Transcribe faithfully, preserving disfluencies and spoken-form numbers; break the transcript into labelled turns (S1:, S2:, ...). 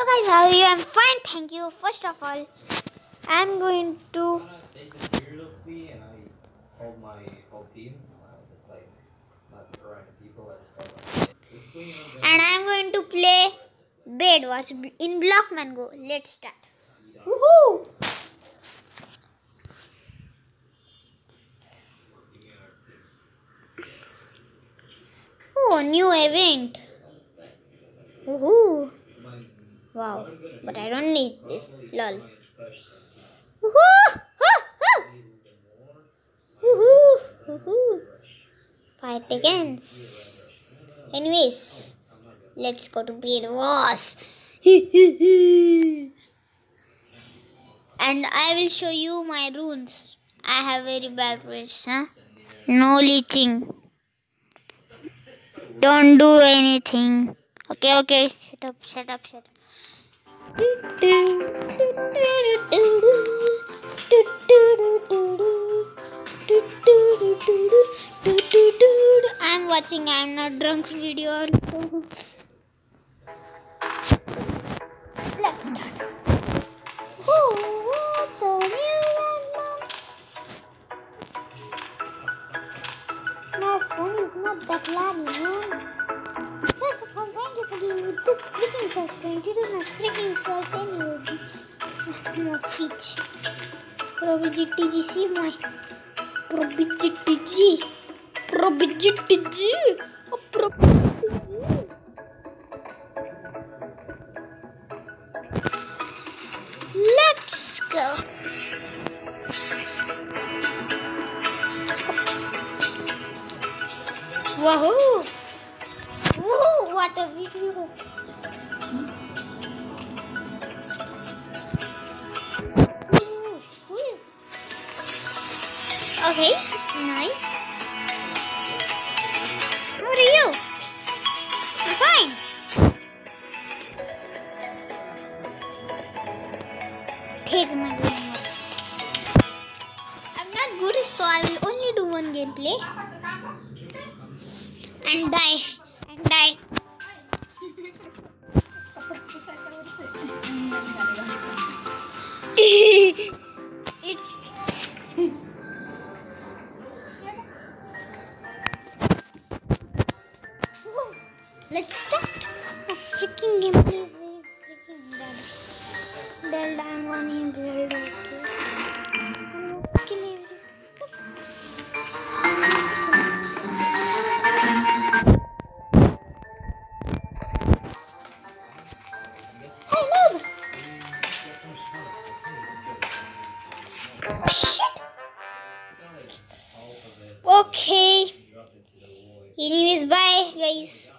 S1: guys, how are you? I'm fine, thank you. First of all, I'm going to
S2: take this seriously, and I told my whole team, uh, just like not throwing people. I just told them.
S1: and I'm going to play bed wars in blockmango. Let's start. Woohoo! Oh, new event. Woohoo! Wow, but I don't need this. Lol. Woohoo! Woohoo! Woohoo! Fight against. Anyways, let's go to bed wars. And I will show you my runes. I have very bad runes, huh? No leeching. Don't do anything. Okay, okay. Shut up, shut up, shut up. I'm watching I'm Not Drunk's video. Let's start. Oh, what the new one? My phone is not that laggy, man. First of all, thank you for giving me this freaking self to introduce my freaking self anyway. My speech. Probijitg, my Probijitg. Probijitg. Oh, Probijitg. Let's go. Wahoo! Woohoo! What a video! Ooh, who is? Okay, nice. How are you? I'm fine. Take my games. I'm not good, so I will only do one gameplay and die. And die. It's let's start. A freaking gameplay is very freaking bad. Del I'm one him build okay. Kill every okay. Anyways, bye guys.